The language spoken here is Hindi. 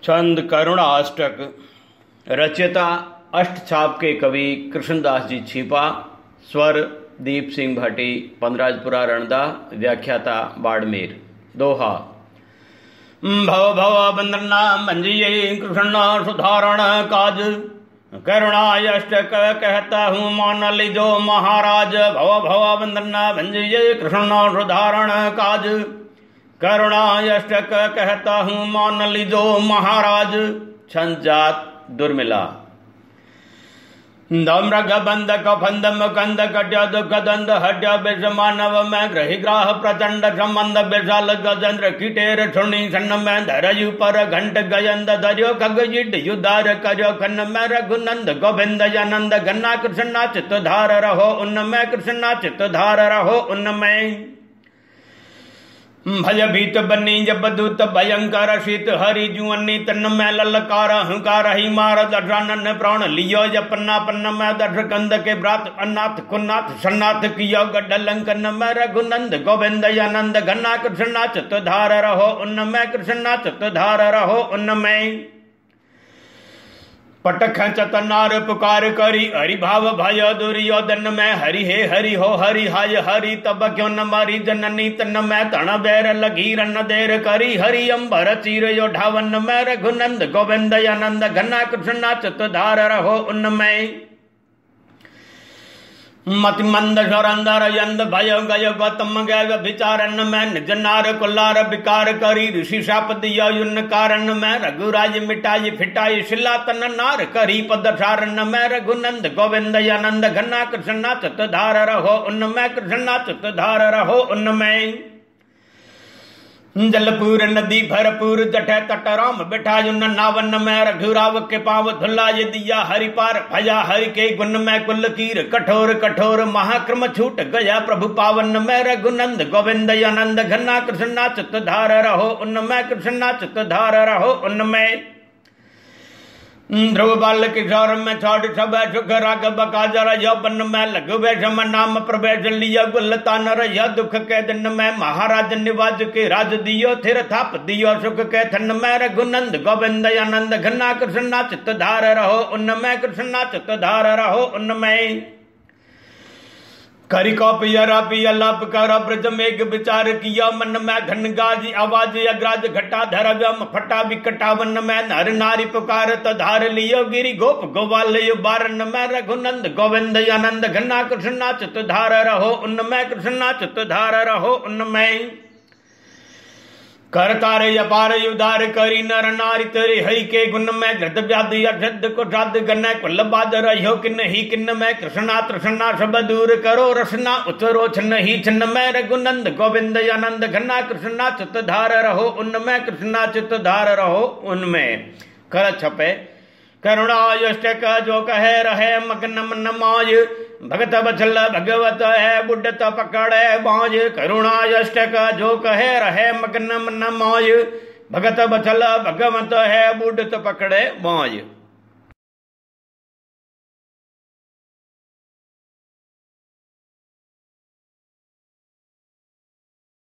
छंद करुणाष्टक। रचयिता अष्टछाप के कवि कृष्णदास जी छिपा। स्वर दीप सिंह भाटी, पंदराजपुरा रणदा। व्याख्याता बाड़मेर। दोहा। भव भव बंदना मंजिए कृष्ण सुधारण काज, करुणा अष्टक कहता हूँ मान लीजो महाराज। भव भव बंदना मंजिए कृष्ण सुधारण काज, करुणा अष्टक कहता हूँ मान लीजो महाराज। छंद जात दुर्मिला। मृग बंद कफंद मुकंद कट्य दुख दंद हट्य विष मानव में ग्रही ग्राह प्रचंड संबंध विशाल गजेंद्र कीटेर छुणी सन में धरयु पर घंट गयंद धर्यो खग युद्धार कर्यो खन में रघुनंद गोविंद आनंद गन्ना कृष्णा चित्त धार रहो उनमें कृष्णा चित्त धार रहो उनमें। भयभीत बनी जब दूत भयंकर शीत हरि जुअन्नी तन में ललकार हंकार ही मार दर्शानन प्राण लियो जपन्ना पन्न में दर्श कंद के ब्रात अनाथ कुनाथ सन्नाथ कियो गड्ढलंकन में रघुनंद गोविंद आनंद घना कृष्णा चित्त धार रहो उनमें कृष्णा चित्त धार रहो उनमें। पट खचत नार पुकार करी हरि भाव भय दुर्योधन में हरि हे हरि हो हरि हाय हरि तब क्यों न मारी जननी तन में तण बैर लगी रन देर करी हरि अंबर चीर यो ढावन में रघुनंद गोविंद आनंद घना कृष्णा चित्त धार रहो उनमें। मति मंद शरंदर यंद भय गय गौतम गय विचारन में निज नार कुलार विकार करी ऋषि शाप दिया युन कारण में रघुराज मिटाई फिटाई शिला तन नार करी पद सारन में रघुनंद गोविंद आनंद घना कृष्णा चित्त धार रहो उनमें कृष्णा चित्त धार रहो उनमें। जलपूर नदी भरपूर जठे तट राम बैठा युन नावन में रघुराव के पाव धुलाय दिया हरि पार भया हरि के गुण में कुल कीर कठोर कठोर महाक्रम छूट गया प्रभु पावन में रघुनंद गोविंद आनंद घना कृष्णा चित्त धार रहो उनमें कृष्णा चित्त धार रहो उनमें। ध्रुव बाल किशोर में छोड़ सब सुख राघव काजर यौवन में लघु वैषम नाम प्रवेश लिया गुलतान रह दुख के दिन में महाराज निवाज के राज दियो थिर थाप दियो सुख के थन में रघुनंद गोविंद आनंद घना कृष्णा चित्त धार रहो उनमें कृष्णा चित्त धार रहो उनमें। करी को पियरा पिया लप कर ब्रज मेघ विचार किया मन में घन गाजी आवाज अग्राज घटा धर व्योम फटा विकटावन में नर नारी पुकार धार लियो गिरी गोप गोवाल बारन में रघुनंद गोविंद आनंद घना कृष्णा चित्त धार रहो उनमें कृष्णा चित्त धार रहो उनमें। कर तारे अपार उदार करी नर नारी तेरे हरि के गुण में घृत व्याधि अषद को साध गन कुल बाद रहो किन ही किन में कृष्णा तृष्णा सब दूर करो रसना उतरो छन ही छन में रघुनंद गोविंद आनंद घना कृष्णा चित्त धार रहो उनमें कृष्णा चित्त धार रहो उनमें। कर छपे करुणा अष्टक जो कहे रहे मग्न मन माय, भगत बचल भगवत है बुढ़त पकड़े बाज। करुणा अष्टक जो कहे रहे मग्न मन माय, भगत बचल भगवत है बुढ़त पकड़े बाज।